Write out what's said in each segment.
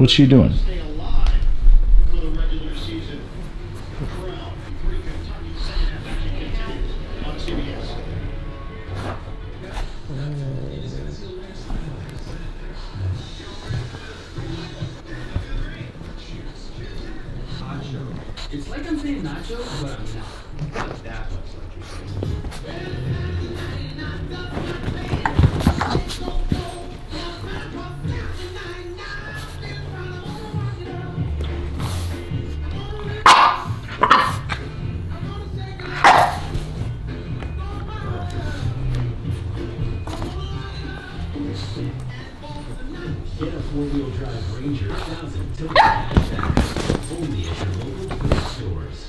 What's she doing? It's like I'm saying nachos, but I'm not. Not that much like you're saying. Get a four-wheel drive Ranger 1000 Toyota hatchback only at your local food stores.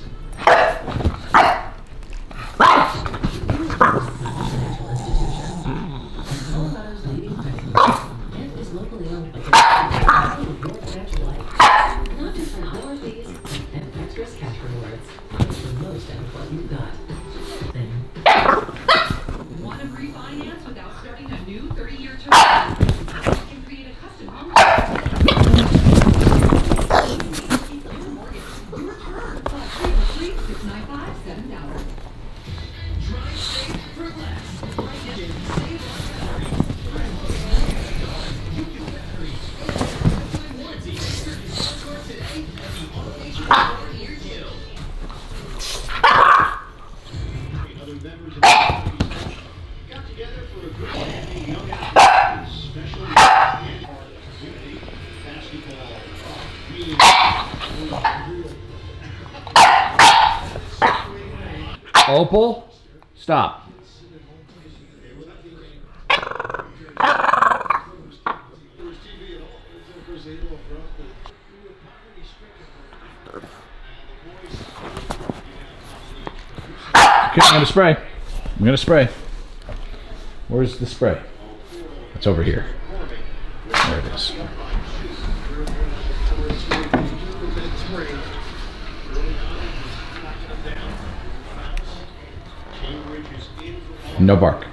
And is locally owned by your financial life. Not just for holidays and extras cash rewards. The most out of what you got. Want to refinance without starting a new 30-year term? You can create a custom home your mortgage. Your term. Call 303-695-7000. Drive safe for less. Right now, save on batteries. You can batteries. Warranty. Start today at the Auto Agent store near you. Other members of the community got together for a good young athletes, special and part of the community. Basketball. Opal, stop. Okay, I'm gonna spray. I'm gonna spray. Where's the spray? It's over here. There it is. No bark.